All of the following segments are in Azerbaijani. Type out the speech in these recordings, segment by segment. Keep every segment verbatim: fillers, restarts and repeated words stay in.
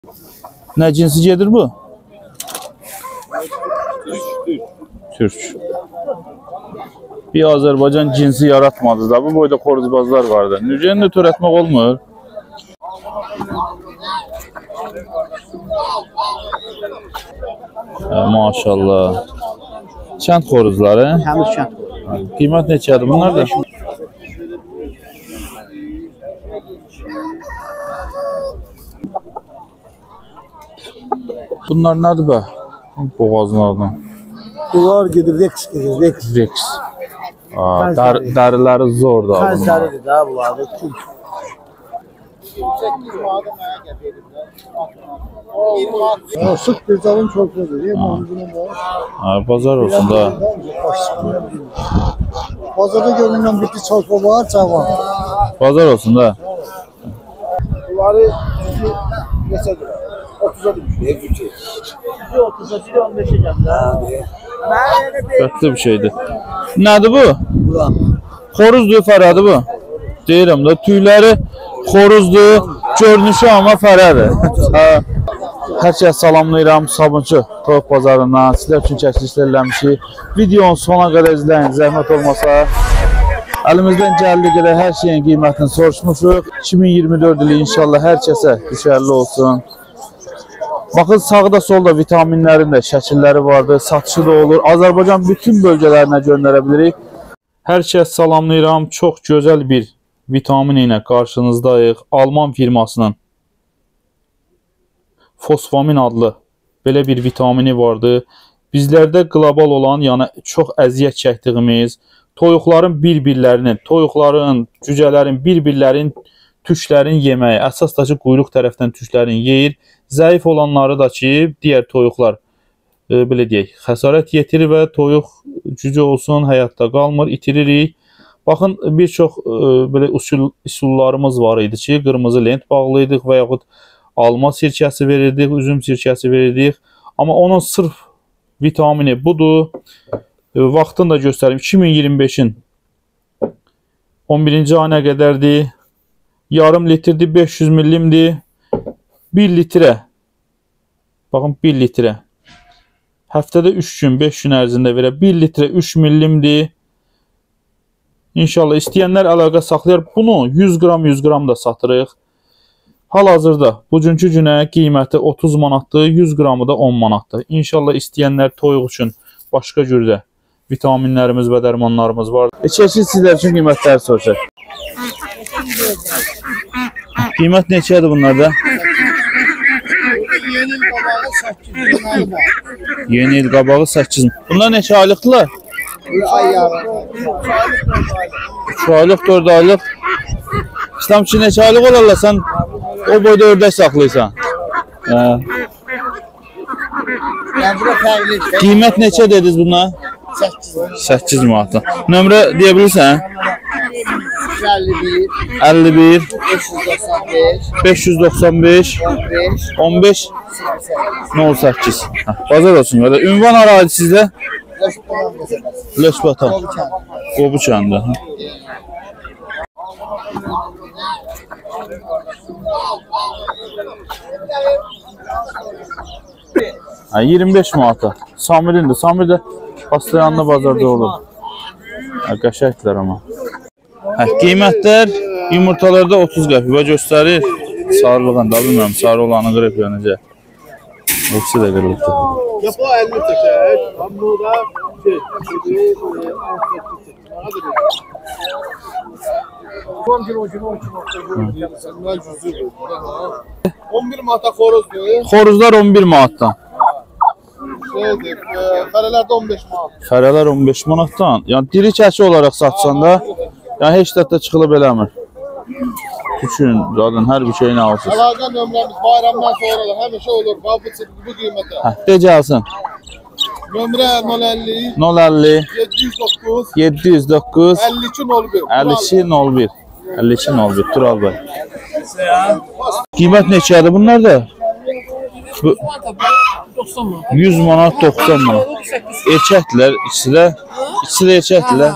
Ne cinsi gedir bu? Türk. Bir Azərbaycan cinsi yaratmadı da. Bu boyda xoruzbazlar vardı. Nücenin de törətmək olmur. Ha, maşallah. Kənd xoruzları. Həmin kənd. Qiymət neçədir bunlar da? Bunlar nədir be? Boğazlardan. Bunlar gedir, Rex gedir, Rex. Rex. Aa, dar, dariləri zor da. Təzləridir də bunlar. Sık bir canın çok güzel. Ha, pazar olsun da. Pazarda görünen bir çarpı var, çavan. Pazar olsun da. Bunları neçədir? otuza düşmüş. otuza, on beşə gəldi. Kötü bir şeydir. Nədir bu? Xoruzdur, fərədir bu. Deyirəm də, tüyləri xoruzdur, görünüşü amma fərədir. Hər şey salamlayıram, Sabunçu Toyuq Bazarından. Sizlər üçün çəkilişlər eləmişik. Videonun sona qədər izləyin, zəhmət olmasa. Əlimizdən gəldiyi qədər hər şeyin qiymətini soruşmuşuq. iki min iyirmi dörd ili inşallah hər kəsə düşərli olsun. Baxın, sağda solda vitaminlərin də şəkilləri vardır, satışı da olur. Azərbaycan bütün bölgələrinə göndərə bilirik. Hər kəs salamlayıram. Çox gözəl bir vitamin ilə qarşınızdayıq. Alman firmasının Fosfamin adlı belə bir vitamini vardı. Bizlərdə qlobal olan, yəni çox əziyyət çəkdiyimiz, toyuqların bir-birlərinin, toyuqların, cücələrin bir-birlərin tüklərin yeməyi, əsas da ki, quyruq tərəfdən tüklərin yeyir. Zəif olanları da ki, digər toyuqlar, e, belə deyək, xəsarət yetirir və toyuq cücə olsun, həyatda qalmır, itiririk. Baxın, bir çox e, belə usul, üsullarımız var idi ki, qırmızı lent bağlıydıq və yaxud alma sirkəsi verirdik, üzüm sirkəsi verirdik. Amma onun sırf vitamini budur. E, vaxtını da göstərim. iki min iyirmi beşin on birinci ayına qədərdir. Yarım litrdir, beş yüz millimdir. bir litrə. Baxın, bir litrə. Həftədə üç gün, beş gün ərzində verə. bir litrə üç millimdir. İnşallah istəyənlər əlaqə saxlayar. Bunu yüz qram yüz qram da satırıq. Hal-hazırda bugünkü günə qiyməti otuz manatdır, yüz qramı da on manatdır. İnşallah istəyənlər toyuq üçün başqa cürdə vitaminlərimiz və dərmanlarımız var. E, çəşid sizlər üçün qiymətləri soruşaq. Qiymət neçədir bunlarda? Yeni il qabağı səkkiz min. Bunlar neçə aylıqdırlar? üç aylıq, dörd aylıq. İslam üçün neçə aylıq olarlar? Sən o boyda ördək saxlayırsan. Qiymət neçə dediniz bunlar? səkkiz manatdan. Nömrə deyə bilirsən? əlli bir beş yüz doxsan beş on beş nol səkkiz. Bazar olsun. Ünvan araydı sizdə? Löşbatan. Qobu kəndi. iyirmi beş manata. Samirindir. Samir də Pastayanlı bazarda olur. Qəşəkdilər amma. Hə, qiymətlər yumurtalarda otuz qəpikə göstərir. Sarılığında, bilmirəm, sarı olanı qırıb yanacaq. Hepsi də qırılıbdır. Yapı əlli çəkək, amma da on bir manata xoruzdur. Xoruzlar on bir manatdan. Şeydir, fərələr də on beş manat. Fərələr on beş manatdan. Yəni diri kəçi olaraq satsan da, yəni heç dədə çıxılıb eləmir. Üçün, zaten hər bir şeyini alsınız. Əlaqə nömrəmiz bayramdan sonra da həmişə olur. Bu, bu qiymətə. Hə, de gəlsin. Nömrə nol əlli nol əlli yeddi yüz doqquz yeddi yüz doqquz əlli iki nol bir əlli iki nol bir əlli iki nol bir Tural bəy. Qiymət neçədir bunlar da? yüz manat, doxsan manat. Erkəkdilər, ikisi də, ikisi də erkəkdilər.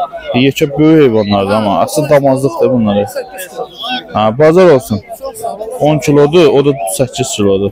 Yekə böyük heyvanlardır amma asıl damazlıqdır bunları. Ha, bazar olsun. on kilodur, o da səkkiz kilodur.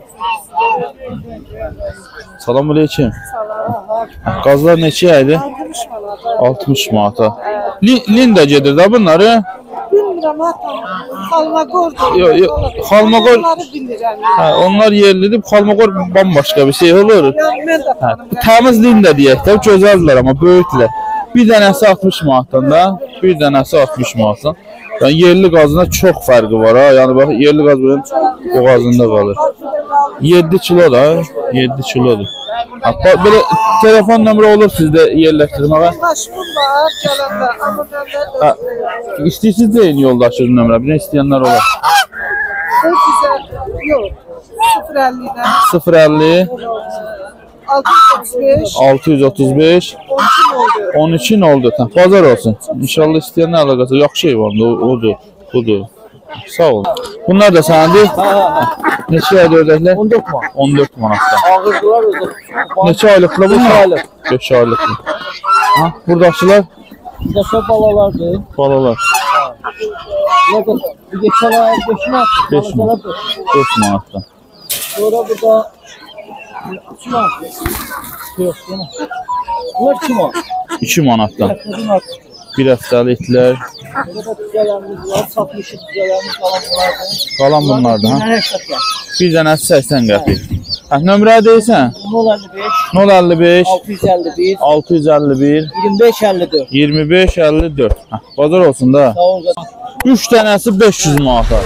Salam aleyküm. Qazlar neçə idi? altmış manata. Lin də gedir də bunları? Bilmirəm ata. Xalmaqordur. Yox, yox, xalmaqor. Onları bilmirəm. Hə, onlar yerlidir. Xalmaqor bambaşqa bir şey olur. Yəni mən də Hə, tanımıram. təmiz lin də deyək də, gözəldirlər amma böyükdürlər. Bir dənəsi altmış manatdan da, bir dənəsi altmış manatdan. Yəni yerli qazına çox fərqi var ha. Yəni bax, yerli qaz bunun boğazında qalır. yeddi kilo da, yeddi kilodur. Ha, belə telefon nömrə olur sizdə yerləşdirməyə? Yoldaşım var, gələndə. Amma məndə Ha, istəyirsiniz deyin yoldaşın nömrə, bir istəyənlər olar. dörd yüz əlli, yox, sıfır əlli ilə sıfır əlli altı yüz otuz beş, altı yüz otuz beş on iki oldu. on iki oldu. Hə, bazar olsun. İnşallah istəyənlər əlaqəsi yaxşı şey var. O, odur, budur. Sağ olun. Bunlar da sənədir? Neçə ayda ödəklər? on dörd manat. on dörd manatdan. Ağırdılar özü. Neçə aylıqlı bunlar? beş aylıq. beş aylıqlı. Ha, buradakılar Yaşa balalardır. balalar. Bakın bir geçen ay beş manat. beş manat. dörd manatdan. Sonra burada üç manat. Yok değil mi? Bunlar iki manat. iki manatdan. Bunun artık. Bir həftəliklər. Burada düzelerimiz var. Satmışıq düzelerimiz falan bunlardır. Qalan bunlardan. Ha? Bunlar hesaplar. Bir dənəsi səksən qəpik. Hə, nömrə deyirsən? nol əlli beş, nol əlli beş altı yüz əlli bir, altı yüz əlli bir iyirmi beş əlli dörd. iyirmi beş əlli dörd. Hə, bazar olsun da. Sağ olun. üç dənəsi beş yüz manata.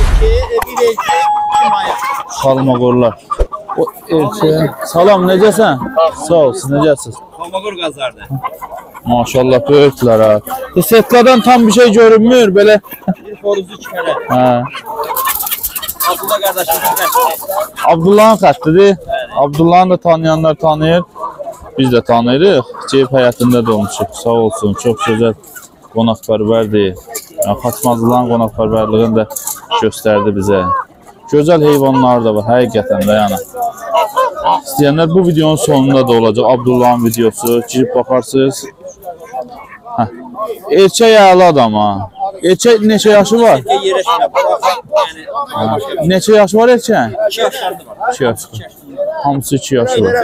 Xalmaqorlar. O elçi. Salam, necəsən? Sağ ol, siz necəsiz? Xalmaqor qazlardır. Maşallah böyüklər ha. Bu setlərdən tam bir şey görünmür belə. Bir xoruzu iki kərə. Hə. Abdullah qardaşımızın qəşəri. Abdullahın xəttidir. Abdullahın da tanıyanlar tanıyır. Biz də tanıyırıq. Ceyb həyatında da olmuşuq. Sağ olsun, çox gözəl qonaqpərvərdir. Yəni, Xatmazlıların qonaqpərvərliğini də göstərdi bizə. Gözəl heyvanlar da var, həqiqətən də yəni. İstəyənlər bu videonun sonunda da olacaq. Abdullahın videosu. Girib baxarsınız. Hə. Erkək əla adam ha. Erkək neçə yaşı var? Yerə şuna baxaq. Yəni Neçə yaşı var erkəyin? iki yaşlarında var. iki yaşı. Hamısı iki yaşı var.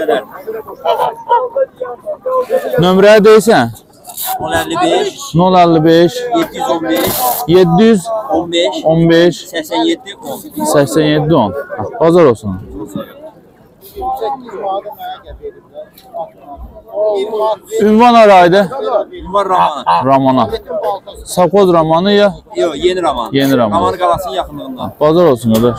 Nömrəyə deyirsən? nol əlli beş, nol əlli beş yeddi yüz on beş, yeddi yüz on beş, on beş səksən yeddi, on. səksən yeddi on. Bazar olsun. Ünvan araydı. Bunlar Ramana. Ramana. Sakoz Ramanı ya. Yox, yeni Raman. Yeni Raman. Raman qalasının yaxınlığında. Bazar olsun qardaş.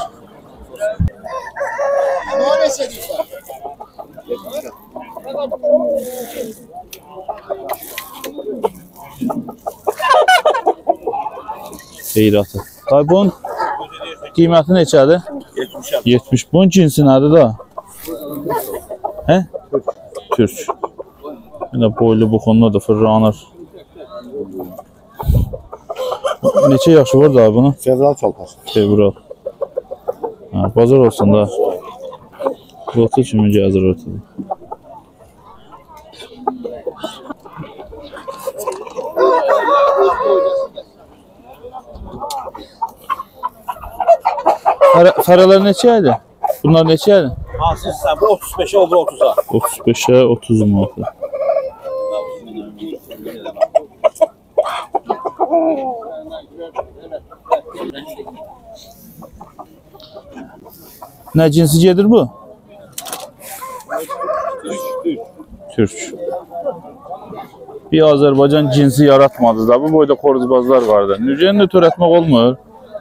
Xeyratı. Tay bunun qiyməti neçədir? yetmiş. Bunun cinsi nədir da? Hə? Türk. Yine boylu buxunlu da fırlanır. Neçə yaşı var da bunun? Fevral çalpası. Fevral. Ha, bazar olsun da. Lotu kimi gəzir ortada. Fərələr neçə idi? Bunlar neçə idi? Hansızsa bu otuz beşə, o bu otuza. otuz beşə otuz manat. Nə cinsi gedir bu? Türk. Bir Azərbaycan cinsi yaratmadı da. Bu boyda xoruzbazlar vardı. Nücenin törətmək olmur.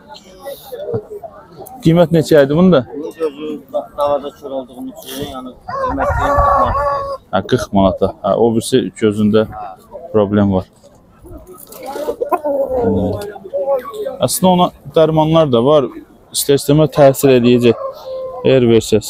Qiymət neçə idi bunda? Bu gözü davada kör olduğumuz için yani kıymetliğin kırk manat. Ha, qırx manata. Ha, o birisi gözündə problem var. Hmm. Aslında ona dərmanlar da var. İstər-istəmə təsir edəcək. Eğer versəz.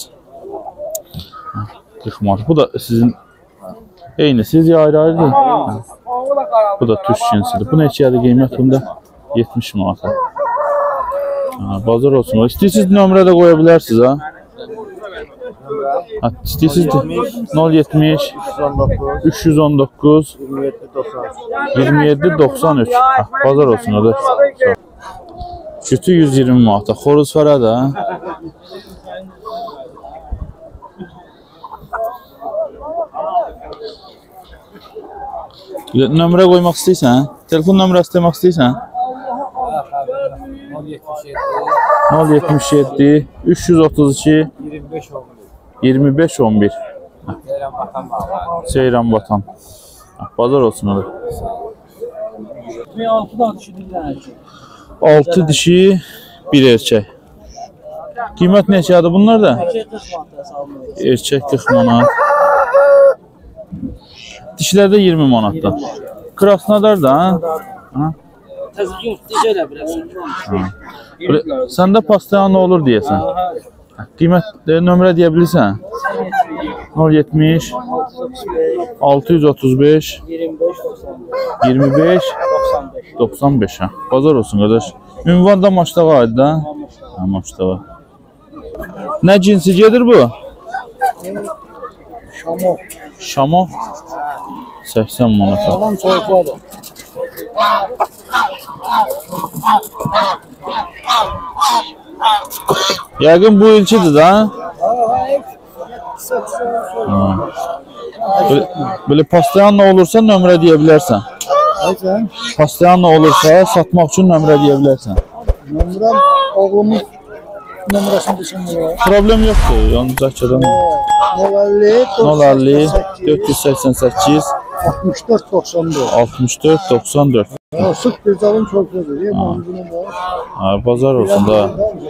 qırx manat. Bu da sizin eyni. Siz ya ayrı ayrı değil. Ha. Bu da Türk cinsidir. Bu neçədir qiymət bunda? yetmiş manata. Ha, bazar olsun. İstəyirsiniz nömrə də qoya bilərsiniz ha. Ha, istəyirsiniz nol yetmiş üç yüz on doqquz iyirmi yeddi doxsan üç. Ha, bazar olsun. Cütü yüz iyirmi manata. Xoruz fərə də. Nömrə qoymaq istəyirsən? Telefon nömrəsi demək istəyirsən? nol yetmiş yeddi üç yüz otuz iki iyirmi beş on bir. Seyran Batan. Bazar olsun öyle. altı dişi, bir erkek. Qiymət neçədir bunlar da? Erkek qırx manat. Dişlər də iyirmi manatdan. Krasnodar da, ha? Təzgin dişələ biraz. Səndə pastayan olur deyəsən. Qiymət nömrə deyə bilirsən? nol yetmiş altı yüz otuz beş iyirmi beş doxsan beş. Bazar olsun qardaş. Ünvan da Maçdağa aid da. Ha, Maçdağa. Nə cinsi gedir bu? Şamo. Şamo. səksən manat. Tamam soyuqladı. Yəqin bu ilkidir da. Ha. Böyle, böyle pastayanla olursa nömrə deyə bilərsən. Aycan. Pastayanla olursa satmaq üçün nömrə deyə bilərsən. Nömrəm oğlumun nömrəsini düşünmüyor. Problem yoxdur. Yalnız Zakir'dən nol əlli dörd yüz səksən səkkiz altmış dört doksan dört. altmış dörd doxsan dörd. Ya sık bir dalın çok güzel. Mamcının var. Ha, bazar olsun da.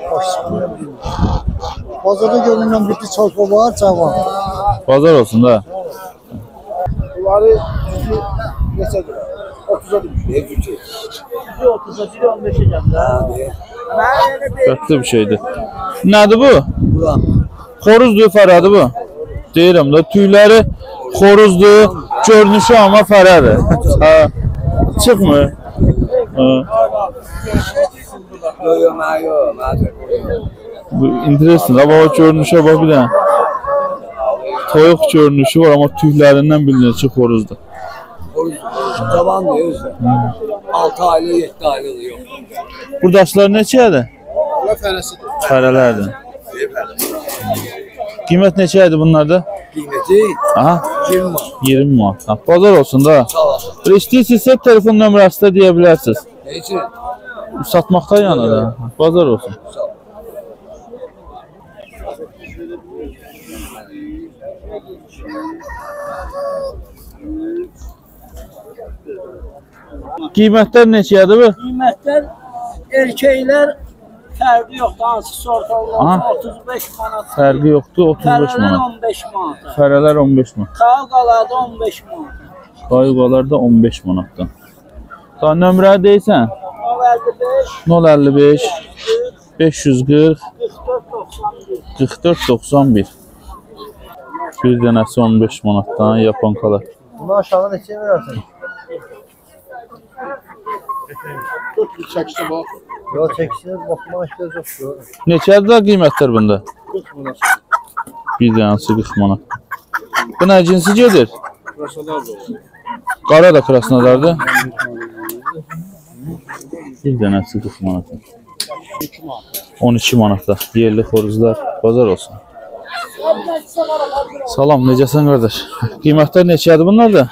Pazarda görünen bir çalpa var, çavan. Bazar olsun da. Bunları neçədir? otuza demiş. otuza bir on beşe geldi. Bəttə bir şeydir. Nədir bu? Xoruzdur, fərədir bu. Deyirəm da, tüyləri xoruzdur, görünüşü amma fərədir. Ha, çıxmır. Ha. Bu interesdir, amma o görünüşə bax bir dənə. Toyuq görünüşü var, amma tüylərindən bilinir ki, xoruzdur. Taban diyoruz. altı aylı, yedi aylı yok. Buradaşlar neçədir? Bunlar fərəsidir. Fərələrdir. Qiymət neçəyədir bunlarda? Kıymeti Aha, yirmi manat. iyirmi manat. Ha, bazar olsun da. Sağ olasın. İstəyirsinizsə telefon nömrəsi də deyə bilərsiniz. Ne için? Satmaqda yana da. Bazar olsun. Sağ ol. Qiymətlər neçədir bu? Qiymətlər erkəklər fərqi yoxdur. Hansı sort Aha. olur? otuz beş manat. Fərqi yoxdur, otuz beş Fərələr manat. on beş manat. Fərələr on beş manat. Kavqalarda on beş manat. Qayıqalar da on beş manatdan. Daha nömrə deyirsən? nol əlli beş nol əlli beş beş yüz qırx qırx dörd doxsan bir. qırx dörd doxsan bir. Bir dənəsi on beş manatdan yaponkalar. Bunu aşağı neçəyə verərsən? Çəkişdə bax. Yol çəkisiniz, baxma ehtiyac yoxdur. Neçədir də qiymətlər bunda? Bir dənəsi qırx manat. Bu nə cinsi gedir? Krasalar da olur. Qara da krasnodardır. Bir dənəsi qırx manat. on iki manatda yerli xoruzlar. Bazar olsun. Salam, necəsən qardaş? Qiymətlər neçədir bunlar da?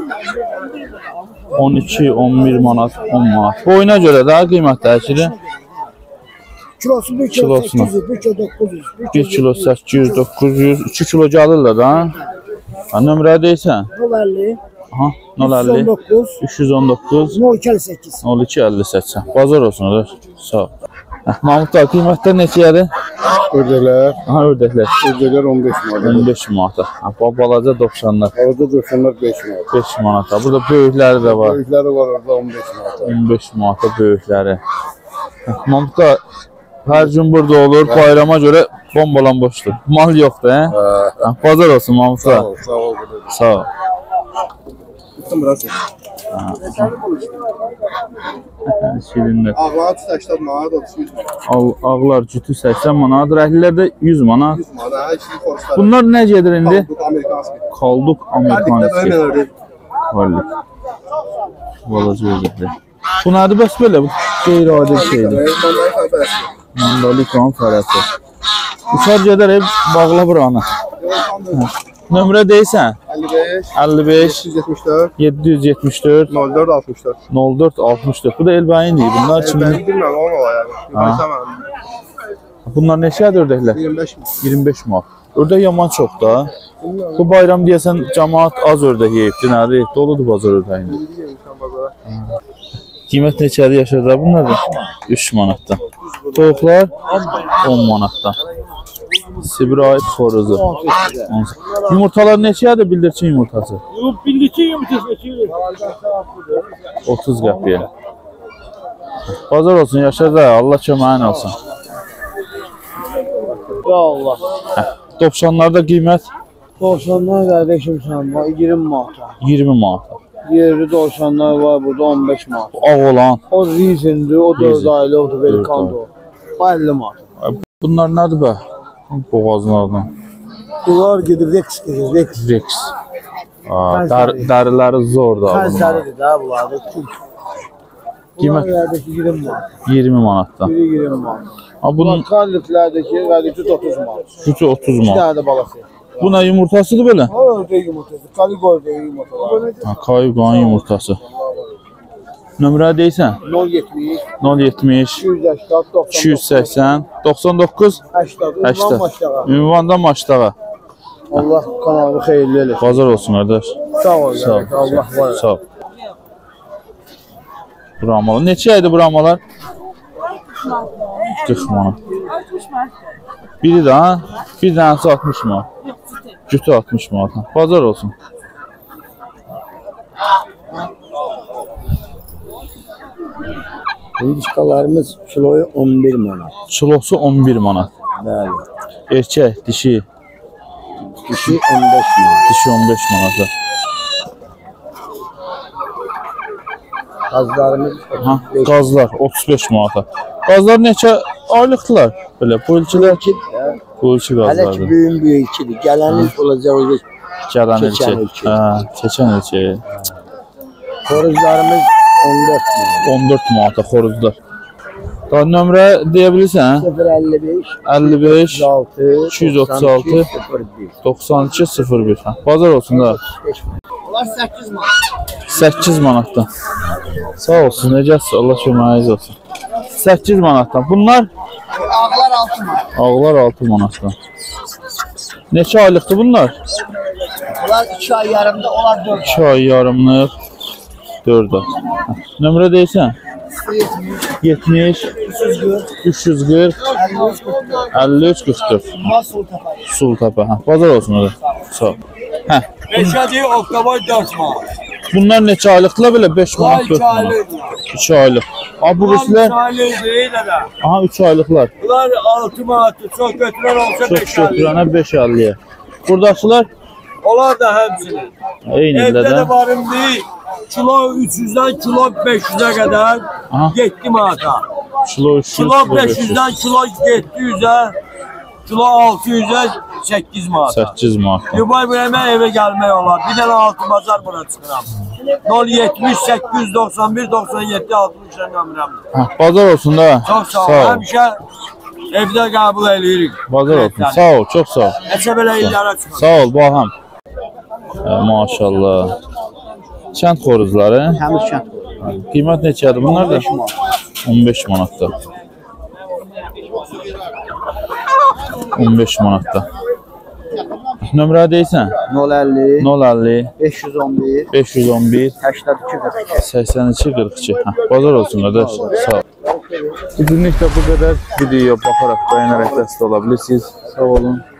on iki, on bir manat, on manat. Boyuna görə də qiymətlər əkidir. Kilosu bir kilo Kilosuna. səkkiz yüz, bir kilo doqquz yüz. bir kilo səkkiz yüz, doqquz yüz, iki kilo gəlirlər da. Ha, nömrə deyirsən? nol əlli Aha, nol əlli üç yüz on doqquz nol iki əlli səkkiz. nol iki əlli səksən. Bazar olsun qardaş. Sağ ol. Hə, Mahmud da qiymətlər neçədir? Ördəklər. Aha, ördəklər. Ördəklər on beş manat. on beş manata. Ha, bu balaca dovşanlar Arada dövşənlər beş manat. beş manata. Burada böyükləri də var. Böyükləri var orada on beş manat. on beş manata böyükləri. Hə, Mahmud da hər gün burada olur. Bayrama görə bombalan boşdur. Mal yoxdur, hə? Hə. Ha, bazar olsun Mahmud Sağ da. ol, sağ ol. Sağ ol. Tuttum biraz. Şirinlər. Ağlar səksən manat, otuz yüz manat. Ağ- Ağlar cütü səksən manat, rəhlər də yüz manat. yüz manat. Ha, işini koruslar. Bunlar nə gedir indi? Bu Amerikanski. Kalduq Hərlikdə Amerikanski. böyle ördək. Varlık. Balaca ördəklər. Bu nədir bəs belə? Bu qeyri-adi bir şeydir. Mandalika fərəsi. Mandalikanın fərəsi. Uçar gedər, ev bağla buranı. Nömrə deyirsən? əlli beş, əlli beş, yeddi yüz yetmiş dörd, yeddi yüz yetmiş dörd, nol dörd altmış dörd. nol dörd altmış dörd. Bu da Elbəyin deyil. Bunlar Ben kimin? bilmem ama o yani. Yukarısa ben. Bunlar neçədir ördəklər? yirmi beş mi? iyirmi beş manat. Ördək yaman çox da. Bu bayram deyəsən cəmaat az ördək yeyibdi, nədir? Doludur bazar ördəyində. Qiymət neçədir yaşarlar bunlar da? üç manatdan. Toyuqlar on manatdan. Sibirayet xoruzu. Yumurtalar neçədir bildirçin yumurtası? Yox, bildiki yumurtası neçədir? otuz qəpiyə. Bazar olsun yaşarlar, Allah köməyin olsun. Ya Allah. Dovşanlarda qiymət Dovşanlar kardeşim sen var yirmi manata. iyirmi manat. Yerli dovşanlar var burada on beş manat. Ağ olan. O Rizen'di, o dört Rizen. aylı, o da Belkan'dı o. O elli manat. Bunlar nədir bə? Boğazlardan. Bunlar gedir, Rex gedir, Rex. Rex. Aa, dar, dəriləri zor da bunlar. Kəzləridir də bunlar da. Qiymət? Bunlar yerdəki iyirmi manat. iyirmi manatdan. Biri iyirmi manat. Ha, bunun Bunlar karlıklardaki karlıklı otuz manat. gücü otuz İki manat. tane de balası. Bu nə yumurtasıdır belə? O ördek yumurtası, kaligor ördek yumurtası. Ha, kayıqan yumurtası. Nömrə deyirsən? nol yetmiş, nol yetmiş, iki yüz səksən, iki yüz səksən, doxsan doqquz, doxsan doqquz, həştə. ünvan başlağa. Ünvandan Maçdağa. Allah kanalını xeyirli eləsin. Bazar olsun qardaş. Sağ ol. Sağ ol. Allah var. Sağ ol. Buramalar. Neçə idi buramalar? qırx manat. Biri də ha? Bir dənəsi altmış manat. Cütü altmış manat. Bazar olsun. Hindişkalarımız kiloyu on bir manat. Kilosu on bir manat. Bəli. Erkək, dişi, Dişi on beş manat. dişi on beş manata. Qazlarımız Ha, qazlar otuz beş manata. Qazlar neçə aylıqdılar? Belə bu ölçülər, iki. bu ölçü Hələ ki qazlardır. böyün böyükçidir. Gələniniz olacaq olacaq. Gələn keçən ölçü. ölçü. Hə, keçən ölçü. Xoruzlarımız on dörd manat. on dörd manata xoruzlar. Da nömrə deyə bilirsən? sıfır əlli beş, əlli beş, iki yüz altı, iki yüz otuz altı, sıfır bir. doxsan iki sıfır bir. Hə, bazar olsun da. Bunlar sekiz manat. səkkiz manatdan. Sağ olsun, necəsiz? Allah köməyiniz olsun. səkkiz manatdan. Bunlar Ağlar altı manat. ağlar altı manatdan. Neçə aylıqdır bunlar? Bunlar iki ay yarımda, onlar dört. iki ay yarımlıq, dörd ay. Hə, nömrə deyirsən? yetmiş, üç yüz qırx, əlli üç qırx dörd. Bunlar sol tepe. Sultəpə. Hə, bazar olsun orada. Sağ ol. Hə, Beşədi oktobay dört manat. bunlar neçə aylıqdılar belə? beş manat, dörd iki manat. aylık. iki aylıq. Ha, bu ruslər? üç aylık değil de. Aha, üç aylıqlar. Bunlar altı manatı çok götüren olsa Çox beş aylık. götürənə beş əlliyə. Buradakılar Onlar da hepsini. eyni Evde də. de varım değil. Kilo üç yüzden kilo beş yüze kadar Aha. yetti manata. Kilo üç yüz, Kilo kilo beş beş yüz. yüzden kilo yetti yüze. Kilo altı yüze sekiz manata. səkkiz manat. Dubai bu hemen eve gelmeye olar. Bir tane altı bazar buna çıkıram. nol yetmiş sekiz yüz doksan bir doksan yedi altmış nömrəm. Hə, bazar olsun da. Çok sağ ol. Sağ ol. Hemşe evde kabul edirik. Bazar olsun. Sağ ol, çox sağ ol. Neçə belə illərə çıxır. Sağ ol, baham. Hə, maşallah. Kənd xoruzları. Təmiz kənd. Qiymət neçədir bunlar da? on beş manatda. on beş manatda. Nömrə deyirsən? nol əlli, nol əlli, beş yüz on bir, beş yüz on bir, səksən iki qırx iki. səksən iki qırx iki. Hə, bazar olsun qardaş. Sağ ol. Bugünlük də bu qədər videoya baxaraq, bəyənərək dəstək ola bilirsiniz. Sağ olun.